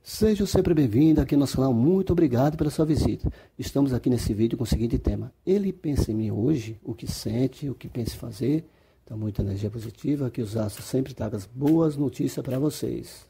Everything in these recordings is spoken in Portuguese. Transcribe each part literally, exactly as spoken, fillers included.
Seja sempre bem-vindo aqui no nosso canal, muito obrigado pela sua visita. Estamos aqui nesse vídeo com o seguinte tema: ele pensa em mim hoje, o que sente, o que pensa em fazer. Então, muita energia positiva, que os astros sempre tragam as boas notícias para vocês.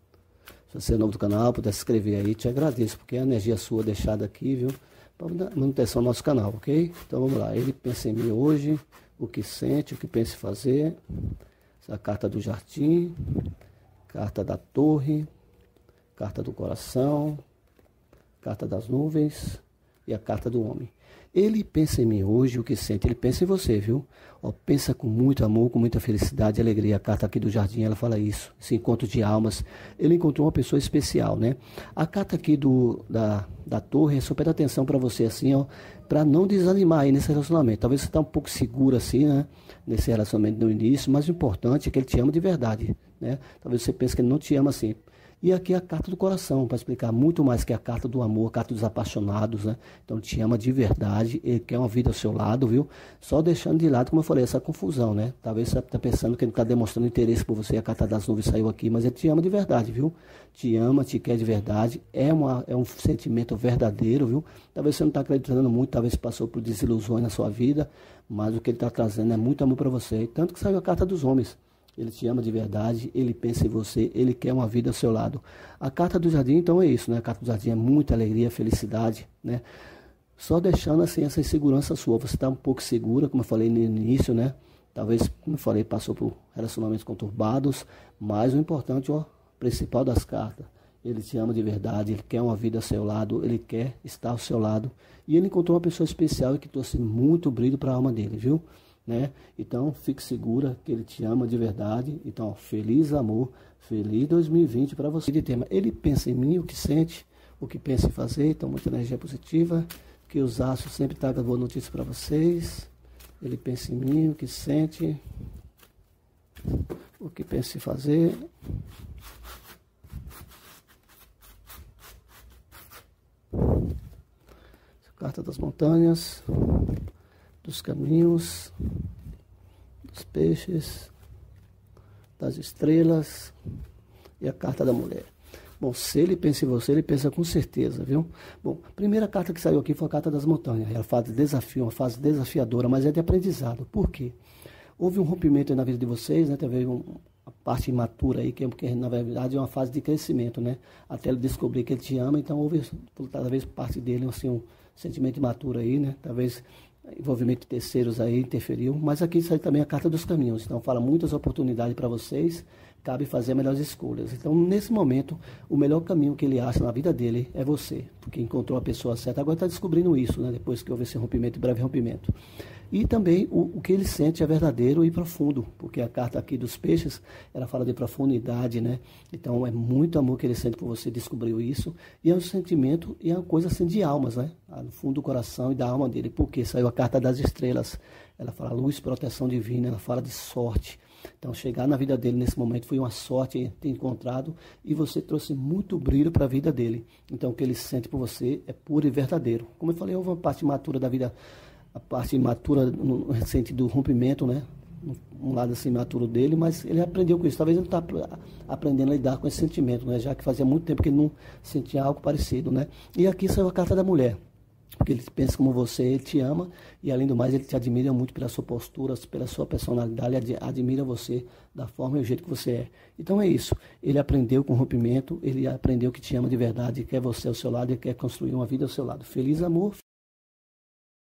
Se você é novo do canal, puder se inscrever aí, te agradeço, porque é a energia sua deixada aqui, viu? Para manutenção do nosso canal, ok? Então vamos lá, ele pensa em mim hoje, o que sente, o que pensa em fazer. Essa é a carta do jardim, carta da torre, carta do coração, carta das nuvens e a carta do homem. Ele pensa em mim hoje, o que sente, ele pensa em você, viu? Ó, pensa com muito amor, com muita felicidade e alegria. A carta aqui do jardim, ela fala isso, esse encontro de almas. Ele encontrou uma pessoa especial, né? A carta aqui do, da, da torre é só pede atenção para você, assim, ó, para não desanimar aí nesse relacionamento. Talvez você está um pouco seguro, assim, né? Nesse relacionamento no início, mas o importante é que ele te ama de verdade, né? Talvez você pense que ele não te ama assim. E aqui é a carta do coração, para explicar muito mais que a carta do amor, a carta dos apaixonados, né? Então ele te ama de verdade, ele quer uma vida ao seu lado, viu? Só deixando de lado, como eu falei, essa confusão, né? Talvez você está pensando que ele está demonstrando interesse por você, a carta das nuvens saiu aqui, mas ele te ama de verdade, viu? Te ama, te quer de verdade, é, uma, é um sentimento verdadeiro, viu? Talvez você não está acreditando muito, talvez passou por desilusões na sua vida, mas o que ele está trazendo é muito amor para você. Tanto que saiu a carta dos homens. Ele te ama de verdade, ele pensa em você, ele quer uma vida ao seu lado. A carta do jardim, então, é isso, né? A carta do jardim é muita alegria, felicidade, né? Só deixando, assim, essa insegurança sua. Você está um pouco segura, como eu falei no início, né? Talvez, como eu falei, passou por relacionamentos conturbados, mas o importante, ó, principal das cartas, ele te ama de verdade, ele quer uma vida ao seu lado, ele quer estar ao seu lado. E ele encontrou uma pessoa especial e que trouxe muito brilho para a alma dele, viu? Né? Então fique segura que ele te ama de verdade. Então, ó, feliz amor, feliz dois mil e vinte para você. De tema, ele pensa em mim, o que sente, o que pensa em fazer. Então, muita energia positiva, que os astros sempre tragam boa notícia para vocês. Ele pensa em mim, o que sente, o que pensa em fazer. Carta das montanhas, dos caminhos, dos peixes, das estrelas e a carta da mulher. Bom, se ele pensa em você, ele pensa com certeza, viu? Bom, a primeira carta que saiu aqui foi a carta das montanhas. Ela fala de desafio, uma fase desafiadora, mas é de aprendizado. Por quê? Houve um rompimento na vida de vocês, né? Teve um, uma parte imatura aí, que, que na verdade é uma fase de crescimento, né? Até ele descobrir que ele te ama, então houve, talvez, parte dele, assim, um sentimento imaturo aí, né? Talvez envolvimento de terceiros aí interferiu, mas aqui sai também a carta dos caminhos, então fala muitas oportunidades para vocês, cabe fazer melhores escolhas. Então, nesse momento, o melhor caminho que ele acha na vida dele é você, porque encontrou a pessoa certa. Agora está descobrindo isso, né? Depois que houve esse rompimento, breve rompimento. E também o, o que ele sente é verdadeiro e profundo, porque a carta aqui dos peixes, ela fala de profundidade, né? Então é muito amor que ele sente por você, descobriu isso, e é um sentimento e é uma coisa assim de almas, né? No fundo do coração e da alma dele, porque saiu a carta das estrelas, ela fala luz, proteção divina, ela fala de sorte. Então chegar na vida dele nesse momento foi uma sorte ter encontrado, e você trouxe muito brilho para a vida dele. Então o que ele sente por você é puro e verdadeiro. Como eu falei, houve uma parte imatura da vida, a parte imatura no sentido do rompimento, né? Um lado assim imaturo dele, mas ele aprendeu com isso. Talvez ele não está aprendendo a lidar com esse sentimento, né? Já que fazia muito tempo que ele não sentia algo parecido, né? E aqui saiu a carta da mulher, porque ele pensa como você, ele te ama, e além do mais ele te admira muito pela sua postura, pela sua personalidade, ele admira você da forma e o jeito que você é. Então é isso, ele aprendeu com o rompimento, ele aprendeu que te ama de verdade, quer você ao seu lado e quer construir uma vida ao seu lado. Feliz amor.